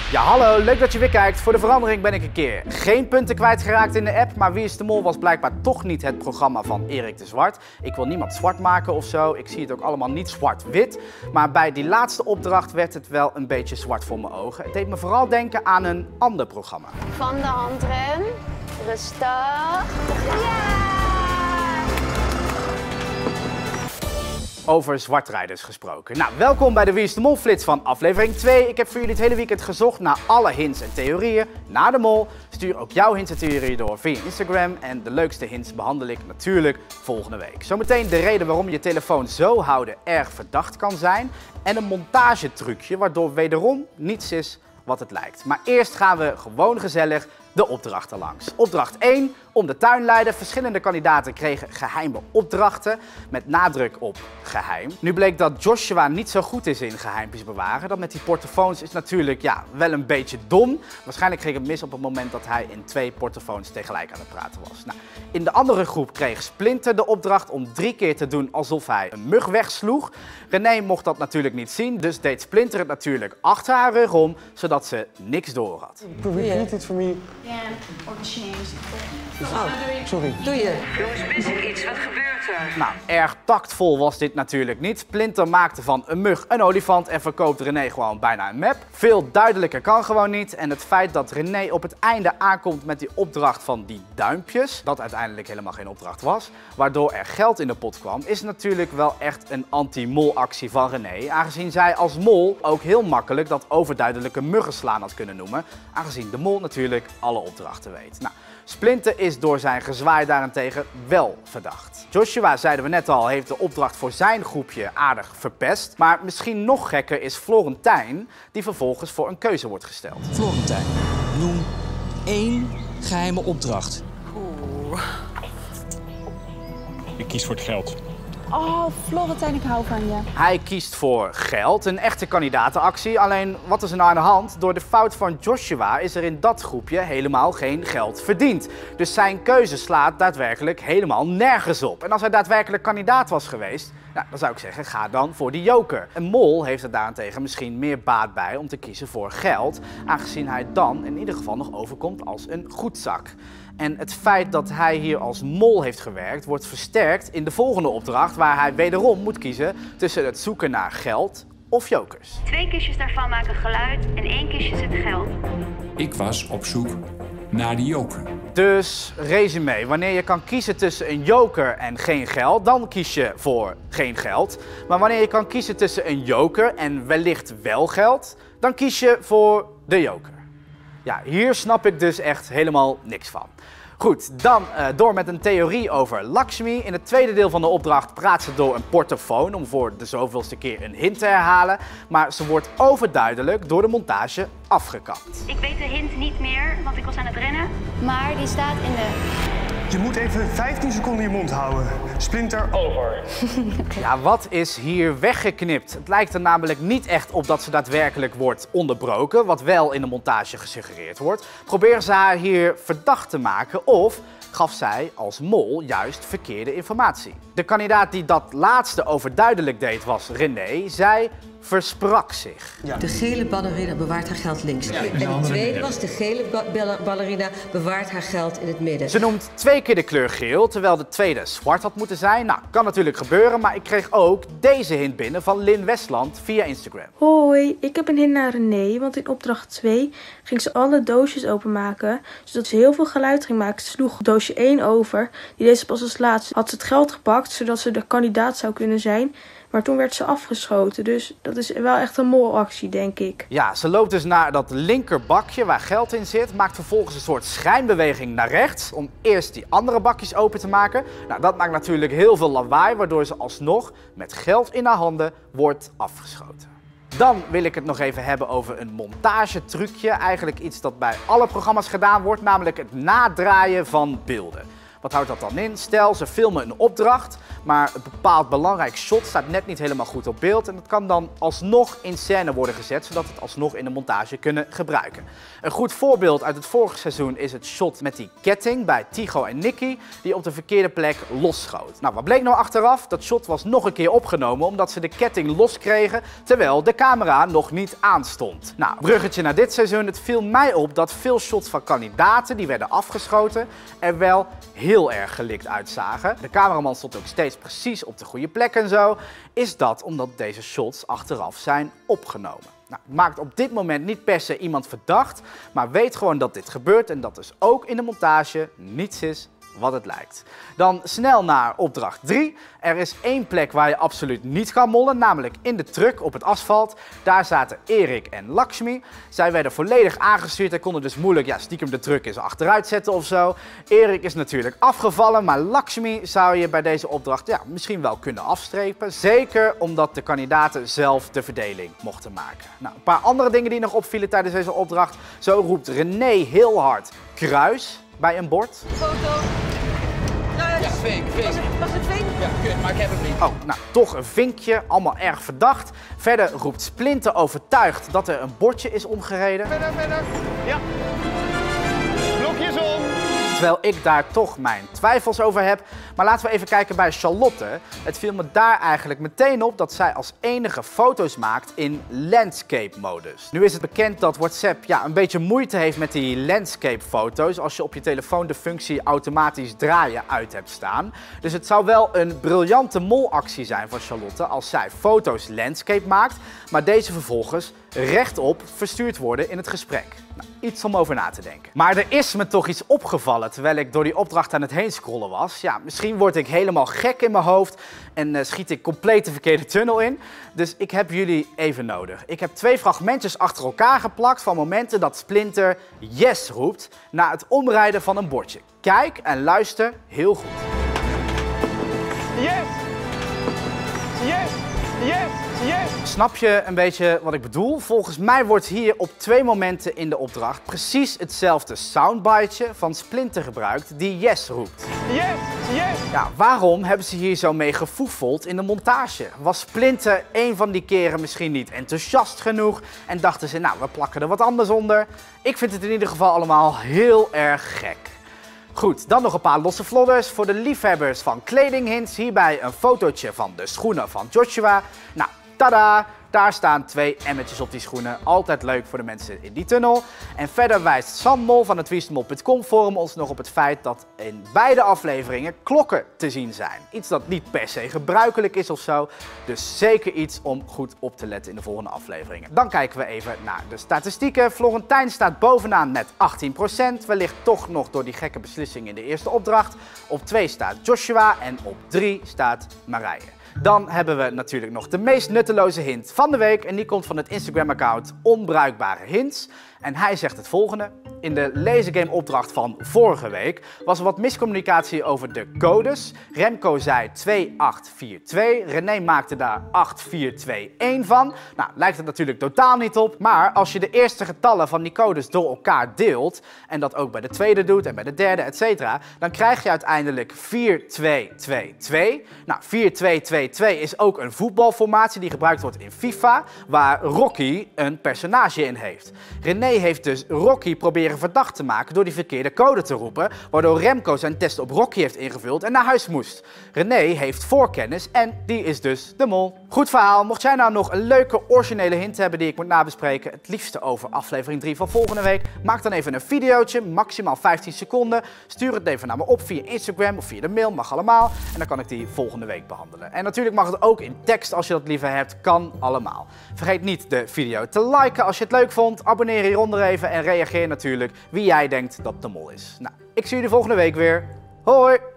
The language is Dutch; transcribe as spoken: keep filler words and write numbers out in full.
Ja, hallo, leuk dat je weer kijkt. Voor de verandering ben ik een keer geen punten kwijtgeraakt in de app, maar Wie is de Mol was blijkbaar toch niet het programma van Erik de Zwart. Ik wil niemand zwart maken of zo, ik zie het ook allemaal niet zwart-wit. Maar bij die laatste opdracht werd het wel een beetje zwart voor mijn ogen. Het deed me vooral denken aan een ander programma. Van de handrem, rustig. Ja! Over zwartrijders gesproken. Nou, welkom bij de Wie is de Mol flits van aflevering twee. Ik heb voor jullie het hele weekend gezocht naar alle hints en theorieën naar de mol. Stuur ook jouw hints en theorieën door via Instagram. En de leukste hints behandel ik natuurlijk volgende week. Zometeen de reden waarom je telefoon zo houden erg verdacht kan zijn. En een montagetrucje waardoor wederom niets is wat het lijkt. Maar eerst gaan we gewoon gezellig de opdrachten langs. Opdracht één, om de tuin leiden. Verschillende kandidaten kregen geheime opdrachten met nadruk op geheim. Nu bleek dat Joshua niet zo goed is in geheimpjes bewaren. Dat met die portofoons is natuurlijk ja, wel een beetje dom. Waarschijnlijk kreeg het mis op het moment dat hij in twee portofoons tegelijk aan het praten was. Nou, in de andere groep kreeg Splinter de opdracht om drie keer te doen alsof hij een mug wegsloeg. René mocht dat natuurlijk niet zien, dus deed Splinter het natuurlijk achter haar rug om, zodat ze niks door had. Repeat it for me. Ja, or change. Oh, sorry. Doe je? Jongens, mis ik iets? Wat gebeurt er? Nou, erg tactvol was dit natuurlijk niet. Splinter maakte van een mug een olifant en verkoopt René gewoon bijna een map. Veel duidelijker kan gewoon niet. En het feit dat René op het einde aankomt met die opdracht van die duimpjes, dat uiteindelijk helemaal geen opdracht was, waardoor er geld in de pot kwam, is natuurlijk wel echt een anti-mol actie van René. Aangezien zij als mol ook heel makkelijk dat overduidelijke muggenslaan had kunnen noemen. Aangezien de mol natuurlijk alle opdrachten weet. Nou, Splinter is door zijn gezwaai daarentegen wel verdacht. Joshua, zeiden we net al, heeft de opdracht voor zijn groepje aardig verpest. Maar misschien nog gekker is Florentijn, die vervolgens voor een keuze wordt gesteld. Florentijn, noem één geheime opdracht. Oeh. Ik kies voor het geld. Oh, Florentijn, ik hou van je. Hij kiest voor geld, een echte kandidatenactie. Alleen, wat is er nou aan de hand? Door de fout van Joshua is er in dat groepje helemaal geen geld verdiend. Dus zijn keuze slaat daadwerkelijk helemaal nergens op. En als hij daadwerkelijk kandidaat was geweest, nou, dan zou ik zeggen, ga dan voor die joker. Een mol heeft er daarentegen misschien meer baat bij om te kiezen voor geld, aangezien hij dan in ieder geval nog overkomt als een goedzak. En het feit dat hij hier als mol heeft gewerkt, wordt versterkt in de volgende opdracht, waar hij wederom moet kiezen tussen het zoeken naar geld of jokers. Twee kistjes daarvan maken geluid en één kistje zit geld. Ik was op zoek naar die joker. Dus, resume, wanneer je kan kiezen tussen een joker en geen geld, dan kies je voor geen geld. Maar wanneer je kan kiezen tussen een joker en wellicht wel geld, dan kies je voor de joker. Ja, hier snap ik dus echt helemaal niks van. Goed, dan uh, door met een theorie over Lakshmi. In het tweede deel van de opdracht praat ze door een portofoon om voor de zoveelste keer een hint te herhalen. Maar ze wordt overduidelijk door de montage afgekapt. Ik weet de hint niet meer, want ik was aan het rennen. Maar die staat in de... Je moet even vijftien seconden je mond houden. Splinter, over. Ja, wat is hier weggeknipt? Het lijkt er namelijk niet echt op dat ze daadwerkelijk wordt onderbroken, wat wel in de montage gesuggereerd wordt. Proberen ze haar hier verdacht te maken of gaf zij als mol juist verkeerde informatie? De kandidaat die dat laatste overduidelijk deed was René. Zij versprak zich. Ja. De gele ballerina bewaart haar geld links. Ja, en de tweede was de gele ba ballerina bewaart haar geld in het midden. Ze noemt twee keer de kleur geel, terwijl de tweede zwart had moeten zijn. Nou, kan natuurlijk gebeuren, maar ik kreeg ook deze hint binnen van Lynn Westland via Instagram. Hoi, ik heb een hint naar René, want in opdracht twee ging ze alle doosjes openmaken, zodat ze heel veel geluid ging maken. Ze sloeg doosje één over, die deed ze pas als laatste. Had ze het geld gepakt, zodat ze de kandidaat zou kunnen zijn. Maar toen werd ze afgeschoten, dus dat is wel echt een molactie, denk ik. Ja, ze loopt dus naar dat linkerbakje waar geld in zit, maakt vervolgens een soort schijnbeweging naar rechts om eerst die andere bakjes open te maken. Nou, dat maakt natuurlijk heel veel lawaai, waardoor ze alsnog met geld in haar handen wordt afgeschoten. Dan wil ik het nog even hebben over een montagetrucje. Eigenlijk iets dat bij alle programma's gedaan wordt, namelijk het nadraaien van beelden. Wat houdt dat dan in? Stel, ze filmen een opdracht, maar een bepaald belangrijk shot staat net niet helemaal goed op beeld en dat kan dan alsnog in scène worden gezet, zodat we het alsnog in de montage kunnen gebruiken. Een goed voorbeeld uit het vorige seizoen is het shot met die ketting bij Tigo en Nicky, die op de verkeerde plek losschoot. Nou, wat bleek nou achteraf? Dat shot was nog een keer opgenomen omdat ze de ketting los kregen, terwijl de camera nog niet aanstond. Nou, bruggetje naar dit seizoen. Het viel mij op dat veel shots van kandidaten die werden afgeschoten er wel heel erg gelikt uitzagen. De cameraman stond ook steeds precies op de goede plek en zo. Is dat omdat deze shots achteraf zijn opgenomen? Nou, het maakt op dit moment niet per se iemand verdacht, maar weet gewoon dat dit gebeurt en dat dus ook in de montage niets is wat het lijkt. Dan snel naar opdracht drie. Er is één plek waar je absoluut niet kan mollen, namelijk in de truck op het asfalt. Daar zaten Erik en Lakshmi. Zij werden volledig aangestuurd en konden dus moeilijk ja, stiekem de truck eens achteruit zetten of zo. Erik is natuurlijk afgevallen, maar Lakshmi zou je bij deze opdracht ja, misschien wel kunnen afstrepen. Zeker omdat de kandidaten zelf de verdeling mochten maken. Nou, een paar andere dingen die nog opvielen tijdens deze opdracht. Zo roept René heel hard kruis bij een bord. Foto. Kruis. Ja, vink, vink. Was het, was het vink? Ja, kut, maar ik heb hem niet. Oh, nou, toch een vinkje. Allemaal erg verdacht. Verder roept Splinter overtuigd dat er een bordje is omgereden. Verder, verder. Ja. Blokjes om. Terwijl ik daar toch mijn twijfels over heb. Maar laten we even kijken bij Charlotte. Het viel me daar eigenlijk meteen op dat zij als enige foto's maakt in landscape-modus. Nu is het bekend dat WhatsApp ja, een beetje moeite heeft met die landscape-foto's als je op je telefoon de functie automatisch draaien uit hebt staan. Dus het zou wel een briljante molactie zijn van Charlotte als zij foto's landscape maakt, maar deze vervolgens rechtop verstuurd worden in het gesprek. Nou, iets om over na te denken. Maar er is me toch iets opgevallen terwijl ik door die opdracht aan het heen scrollen was. Ja, misschien word ik helemaal gek in mijn hoofd en uh, schiet ik compleet de verkeerde tunnel in. Dus ik heb jullie even nodig. Ik heb twee fragmentjes achter elkaar geplakt van momenten dat Splinter yes roept na het omrijden van een bordje. Kijk en luister heel goed. Yes! Yes! Yes! Yes! Snap je een beetje wat ik bedoel? Volgens mij wordt hier op twee momenten in de opdracht precies hetzelfde soundbiteje van Splinter gebruikt die yes roept. Yes! Yes! Ja, waarom hebben ze hier zo mee gefoefeld in de montage? Was Splinter een van die keren misschien niet enthousiast genoeg en dachten ze, nou, we plakken er wat anders onder? Ik vind het in ieder geval allemaal heel erg gek. Goed, dan nog een paar losse vlodders voor de liefhebbers van kledinghints. Hierbij een fotootje van de schoenen van Joshua. Nou, tada! Daar staan twee emmertjes op die schoenen. Altijd leuk voor de mensen in die tunnel. En verder wijst Sam Mol van het wie is de mol punt com forum ons nog op het feit dat in beide afleveringen klokken te zien zijn. Iets dat niet per se gebruikelijk is of zo. Dus zeker iets om goed op te letten in de volgende afleveringen. Dan kijken we even naar de statistieken. Florentijn staat bovenaan met achttien procent. Wellicht toch nog door die gekke beslissing in de eerste opdracht. Op twee staat Joshua en op drie staat Marije. Dan hebben we natuurlijk nog de meest nutteloze hint van de week. En die komt van het Instagram-account Onbruikbare Hints. En hij zegt het volgende. In de lasergame opdracht van vorige week was er wat miscommunicatie over de codes. Remco zei twee acht vier twee. René maakte daar acht vier twee een van. Nou, lijkt het natuurlijk totaal niet op. Maar als je de eerste getallen van die codes door elkaar deelt, en dat ook bij de tweede doet en bij de derde, et cetera, dan krijg je uiteindelijk vier twee twee twee. Nou, vier twee twee twee is ook een voetbalformatie die gebruikt wordt in FIFA, waar Rocky een personage in heeft. René heeft dus Rocky proberen verdacht te maken door die verkeerde code te roepen, waardoor Remco zijn test op Rocky heeft ingevuld en naar huis moest. René heeft voorkennis en die is dus de mol. Goed verhaal. Mocht jij nou nog een leuke originele hint hebben die ik moet nabespreken, het liefste over aflevering drie van volgende week, maak dan even een videootje, maximaal vijftien seconden. Stuur het even naar me op via Instagram of via de mail, mag allemaal. En dan kan ik die volgende week behandelen. En natuurlijk mag het ook in tekst als je dat liever hebt, kan allemaal. Vergeet niet de video te liken als je het leuk vond. Abonneer hieronder even en reageer natuurlijk wie jij denkt dat de mol is. Nou, ik zie jullie volgende week weer. Hoi!